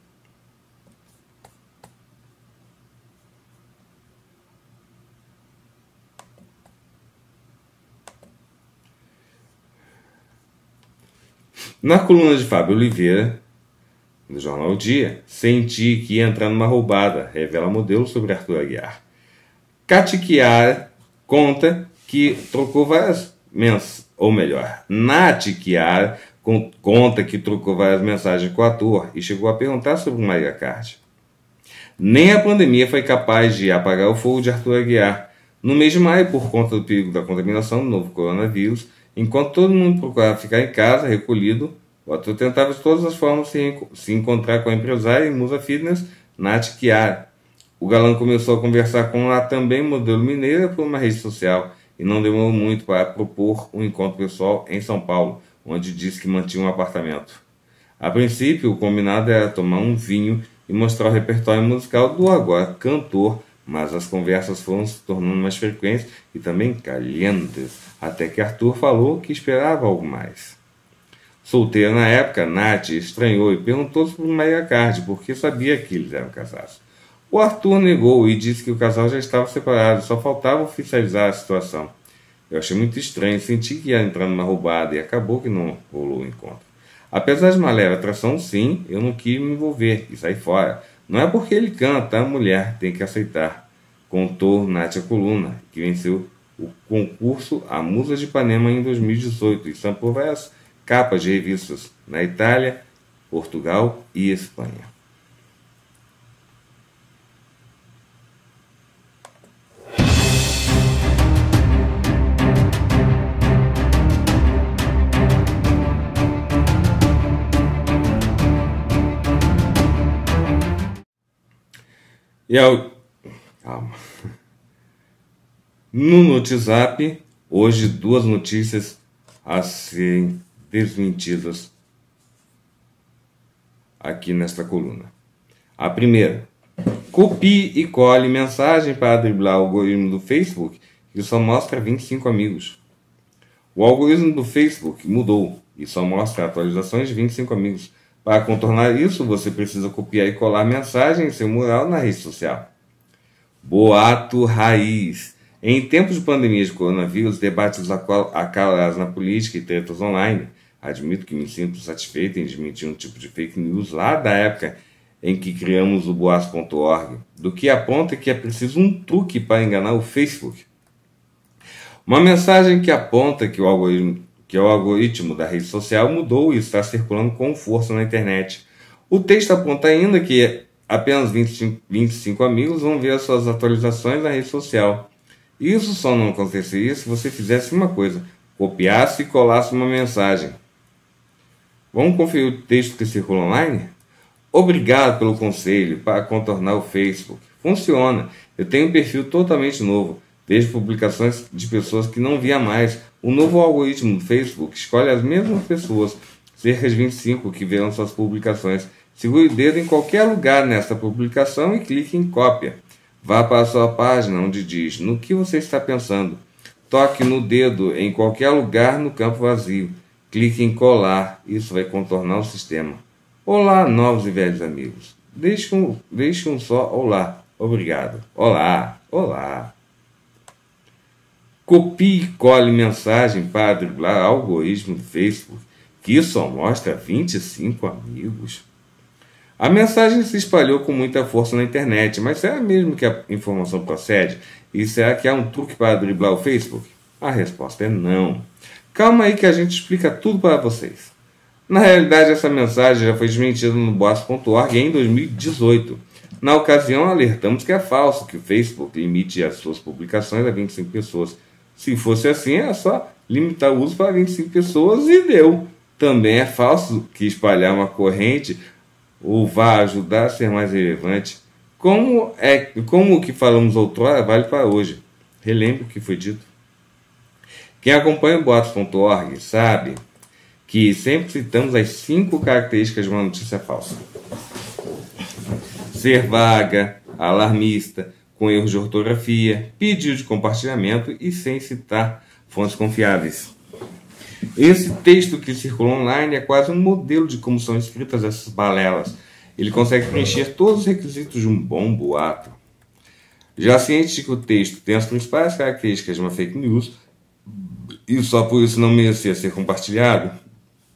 Na coluna de Fábio Oliveira, do jornal O Dia, senti que ia entrar numa roubada, revela modelo sobre Arthur Aguiar. Catiquiara conta que trocou várias mensagens, ou melhor, Nath Chiara conta que trocou várias mensagens com o ator e chegou a perguntar sobre o Maria Card. Nem a pandemia foi capaz de apagar o fogo de Arthur Aguiar. No mês de maio, por conta do perigo da contaminação do novo coronavírus, enquanto todo mundo procurava ficar em casa, recolhido, o ator tentava de todas as formas se encontrar com a empresária e musa fitness Nath Chiara. O galã começou a conversar com a também modelo mineira por uma rede social e não demorou muito para propor um encontro pessoal em São Paulo, onde disse que mantinha um apartamento. A princípio, o combinado era tomar um vinho e mostrar o repertório musical do agora cantor, mas as conversas foram se tornando mais frequentes e também calientes, até que Arthur falou que esperava algo mais. Solteira na época, Nath estranhou e perguntou sobre o Maria Card, porque sabia que eles eram casados. O Arthur negou e disse que o casal já estava separado, só faltava oficializar a situação. Eu achei muito estranho, senti que ia entrar numa roubada e acabou que não rolou o encontro. Apesar de uma leve atração, sim, eu não quis me envolver e sair fora. Não é porque ele canta, a mulher tem que aceitar, contou Nath Coluna, que venceu o concurso A Musa de Ipanema em 2018 e estampou várias capas de revistas na Itália, Portugal e Espanha. Calma. No Notizap, hoje 2 notícias a serem desmentidas aqui nesta coluna. A primeira: copie e cole mensagem para driblar o algoritmo do Facebook que só mostra 25 amigos. O algoritmo do Facebook mudou e só mostra atualizações de 25 amigos. Para contornar isso, você precisa copiar e colar mensagem em seu mural na rede social. Boato raiz. Em tempos de pandemia de coronavírus, debates acalorados na política e tretas online, admito que me sinto satisfeito em desmentir um tipo de fake news lá da época em que criamos o boas.org, do que aponta que é preciso um truque para enganar o Facebook. Uma mensagem que aponta que o algoritmo da rede social mudou e está circulando com força na internet. O texto aponta ainda que apenas 25 amigos vão ver as suas atualizações na rede social. Isso só não aconteceria se você fizesse uma coisa: copiasse e colasse uma mensagem. Vamos conferir o texto que circula online? Obrigado pelo conselho para contornar o Facebook. Funciona. Eu tenho um perfil totalmente novo. Vejo publicações de pessoas que não via mais. O novo algoritmo do Facebook escolhe as mesmas pessoas, cerca de 25, que verão suas publicações. Segure o dedo em qualquer lugar nesta publicação e clique em cópia. Vá para a sua página onde diz no que você está pensando. Toque no dedo em qualquer lugar no campo vazio. Clique em colar. Isso vai contornar o sistema. Olá, novos e velhos amigos. Deixe um só olá. Obrigado. Olá. Olá. Copie e cole mensagem para driblar algoritmo do Facebook, que só mostra 25 amigos. A mensagem se espalhou com muita força na internet, mas será mesmo que a informação procede? E será que há um truque para driblar o Facebook? A resposta é não. Calma aí que a gente explica tudo para vocês. Na realidade, essa mensagem já foi desmentida no boas.org em 2018. Na ocasião, alertamos que é falso, que o Facebook limite as suas publicações a 25 pessoas. Se fosse assim, era só limitar o uso para 25 pessoas e deu. Também é falso que espalhar uma corrente ou vá ajudar a ser mais relevante. Como o que falamos outrora vale para hoje. Relembre o que foi dito. Quem acompanha o boatos.org sabe que sempre citamos as 5 características de uma notícia falsa: ser vaga, alarmista, com erros de ortografia, pedido de compartilhamento e sem citar fontes confiáveis. Esse texto que circula online é quase um modelo de como são escritas essas balelas. Ele consegue preencher todos os requisitos de um bom boato. Já ciente de que o texto tem as principais características de uma fake news e só por isso não merecia ser compartilhado,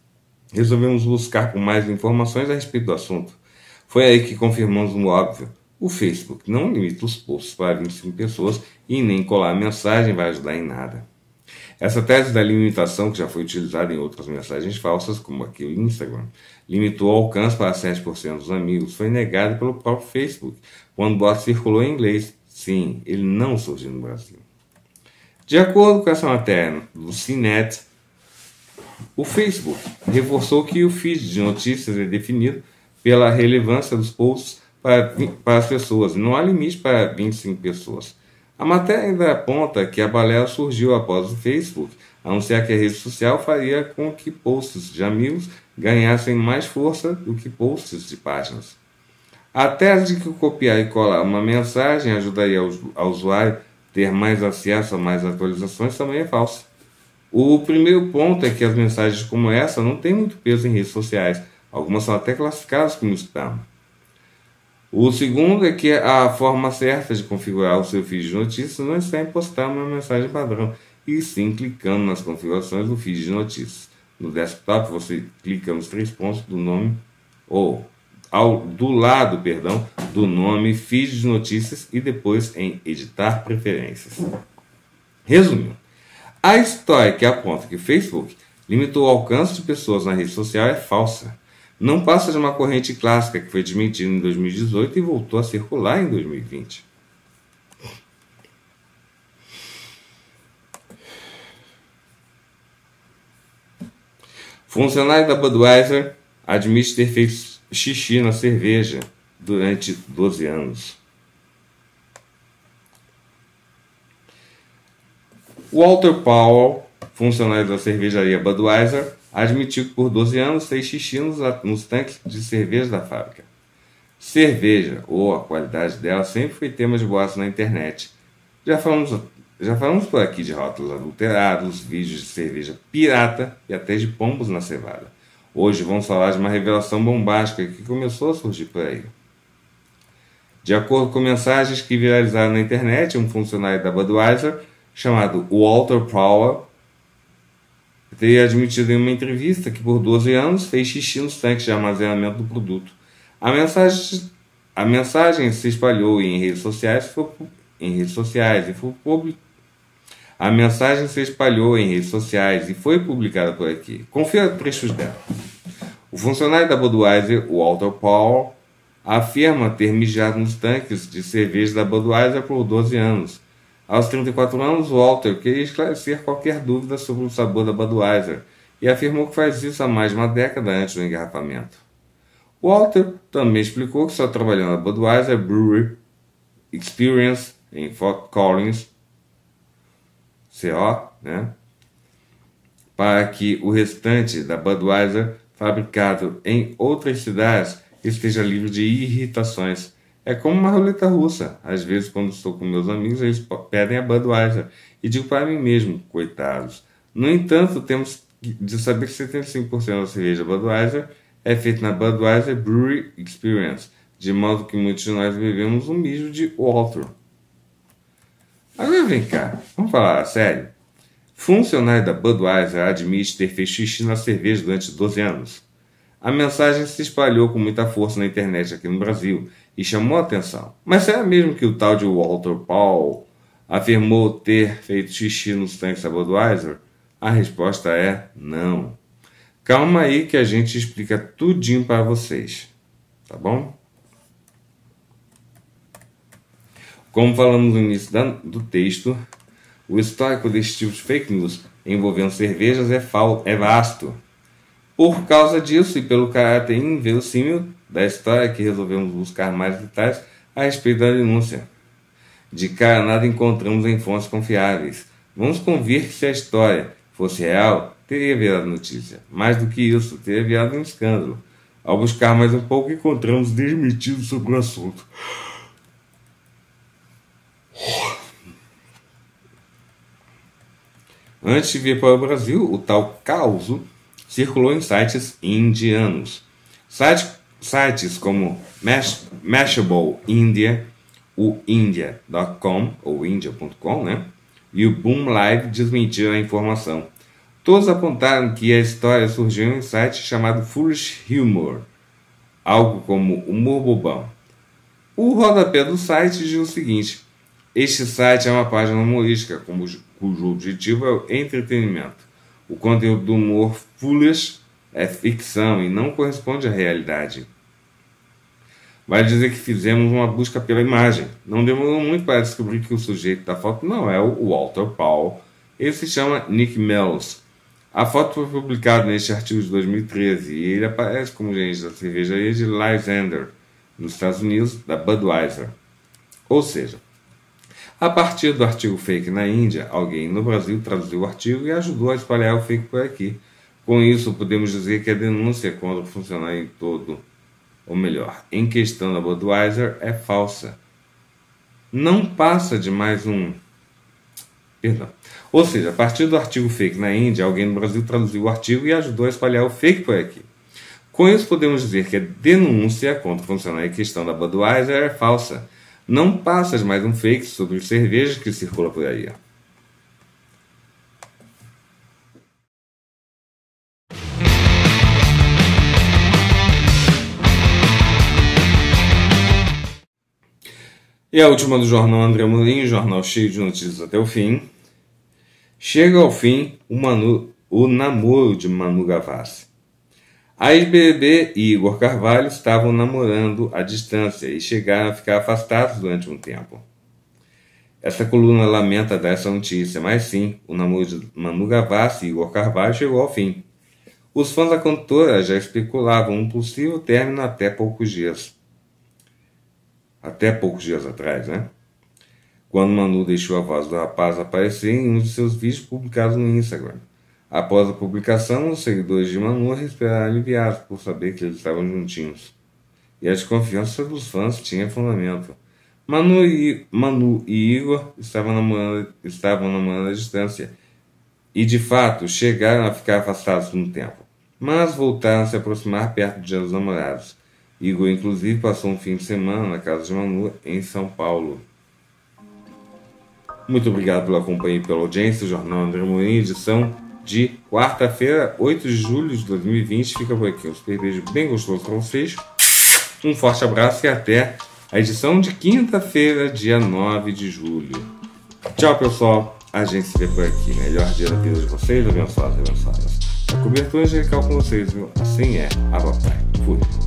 resolvemos buscar por mais informações a respeito do assunto. Foi aí que confirmamos o óbvio. O Facebook não limita os posts para 25 pessoas e nem colar mensagem vai ajudar em nada. Essa tese da limitação, que já foi utilizada em outras mensagens falsas, como aqui o Instagram, limitou o alcance para 7% dos amigos, foi negada pelo próprio Facebook, quando o bot circulou em inglês. Sim, ele não surgiu no Brasil. De acordo com essa matéria do CNET, o Facebook reforçou que o feed de notícias é definido pela relevância dos posts para as pessoas, não há limite para 25 pessoas. A matéria ainda aponta que a balela surgiu após o Facebook anunciar que a rede social faria com que posts de amigos ganhassem mais força do que posts de páginas. A tese de que copiar e colar uma mensagem ajudaria ao usuário ter mais acesso a mais atualizações também é falsa. O primeiro ponto é que as mensagens como essa não têm muito peso em redes sociais, algumas são até classificadas como spam. O segundo é que a forma certa de configurar o seu feed de notícias não está em postar uma mensagem padrão, e sim clicando nas configurações do feed de notícias. No desktop você clica nos 3 pontos do nome, do lado do nome feed de notícias e depois em editar preferências. Resumindo, a história que aponta que o Facebook limitou o alcance de pessoas na rede social é falsa. Não passa de uma corrente clássica que foi desmentida em 2018 e voltou a circular em 2020. Funcionário da Budweiser admite ter feito xixi na cerveja durante 12 anos. Walter Powell, funcionário da cervejaria Budweiser, admitiu que por 12 anos fez xixi nos tanques de cerveja da fábrica. Cerveja, ou a qualidade dela, sempre foi tema de boatos na internet. Já falamos por aqui de rótulos adulterados, vídeos de cerveja pirata e até de pombos na cevada. Hoje vamos falar de uma revelação bombástica que começou a surgir por aí. De acordo com mensagens que viralizaram na internet, um funcionário da Budweiser, chamado Walter Powell, teria admitido em uma entrevista que por 12 anos fez xixi nos tanques de armazenamento do produto. A mensagem se espalhou em redes sociais e foi publicada por aqui. Confira trechos dela. O funcionário da Budweiser, Walter Powell, afirma ter mijado nos tanques de cerveja da Budweiser por 12 anos. Aos 34 anos, Walter queria esclarecer qualquer dúvida sobre o sabor da Budweiser e afirmou que faz isso há mais de uma década antes do engarrafamento. Walter também explicou que só trabalhou na Budweiser Brewery Experience em Fort Collins, CO, para que o restante da Budweiser, fabricado em outras cidades, esteja livre de irritações. É como uma roleta russa. Às vezes, quando estou com meus amigos, eles pedem a Budweiser. E digo para mim mesmo, coitados. No entanto, temos de saber que 75% da cerveja Budweiser é feita na Budweiser Brewery Experience, de modo que muitos de nós bebemos um mijo de Walter. Agora vem cá, vamos falar sério. Funcionário da Budweiser admite ter feito xixi na cerveja durante 12 anos. A mensagem se espalhou com muita força na internet aqui no Brasil e chamou a atenção. Mas será mesmo que o tal de Walter Powell afirmou ter feito xixi nos tanques da Budweiser? A resposta é não. Calma aí que a gente explica tudinho para vocês, tá bom? Como falamos no início do texto, o histórico desse tipo de fake news envolvendo cervejas é vasto. Por causa disso e pelo caráter inverossímil da história que resolvemos buscar mais detalhes a respeito da denúncia. De cara nada encontramos em fontes confiáveis. Vamos convir que se a história fosse real, teria virado notícia. Mais do que isso, teria virado um escândalo. Ao buscar mais um pouco, encontramos desmentidos sobre o assunto. Antes de vir para o Brasil, o tal caos circulou em sites indianos. Sites como Mashable India, o India.com ou India.com, e o Boom Live desmentiram a informação. Todos apontaram que a história surgiu em um site chamado Foolish Humor, algo como humor bobão. O rodapé do site diz o seguinte: este site é uma página humorística cujo objetivo é o entretenimento. O conteúdo do humor foolish é ficção e não corresponde à realidade. Vai dizer que fizemos uma busca pela imagem. Não demorou muito para descobrir que o sujeito da foto não é o Walter Paul. Ele se chama Nick Mellos. A foto foi publicada neste artigo de 2013 e ele aparece como gerente da cervejaria de Lysander, nos Estados Unidos, da Budweiser. Ou seja, a partir do artigo fake na Índia, alguém no Brasil traduziu o artigo e ajudou a espalhar o fake por aqui. Com isso, podemos dizer que a denúncia contra o funcionário em todo, ou melhor, em questão da Budweiser, é falsa. Não passa de mais um... Perdão. Ou seja, a partir do artigo fake na Índia, alguém no Brasil traduziu o artigo e ajudou a espalhar o fake por aqui. Com isso, podemos dizer que a denúncia contra o funcionário em questão da Budweiser é falsa. Não passa de mais um fake sobre cerveja que circula por aí. E a última do jornal André Amorim, jornal cheio de notícias até o fim. Chega ao fim o namoro de Manu Gavassi. A ex-BBB e Igor Carvalho estavam namorando à distância e chegaram a ficar afastados durante um tempo. Essa coluna lamenta dar essa notícia, mas sim, o namoro de Manu Gavassi e Igor Carvalho chegou ao fim. Os fãs da cantora já especulavam um possível término até poucos dias atrás, né? Quando Manu deixou a voz do rapaz aparecer em um de seus vídeos publicados no Instagram. Após a publicação, os seguidores de Manu respiraram aliviados por saber que eles estavam juntinhos. E a desconfiança dos fãs tinha fundamento. Manu e Igor estavam namorando à distância. E, de fato, chegaram a ficar afastados por um tempo. Mas voltaram a se aproximar perto do Dia dos Namorados. Igor, inclusive, passou um fim de semana na casa de Manu, em São Paulo. Muito obrigado pela companhia e pela audiência. O Jornal André Amorim, edição de quarta-feira, 8 de julho de 2020. Fica por aqui. Um super beijo bem gostoso para vocês. Um forte abraço e até a edição de quinta-feira, dia 9 de julho. Tchau, pessoal. A gente se vê por aqui. Melhor dia da vida de vocês. Abençoados. A cobertura angelical com vocês, viu? Assim é. A papai. Fui.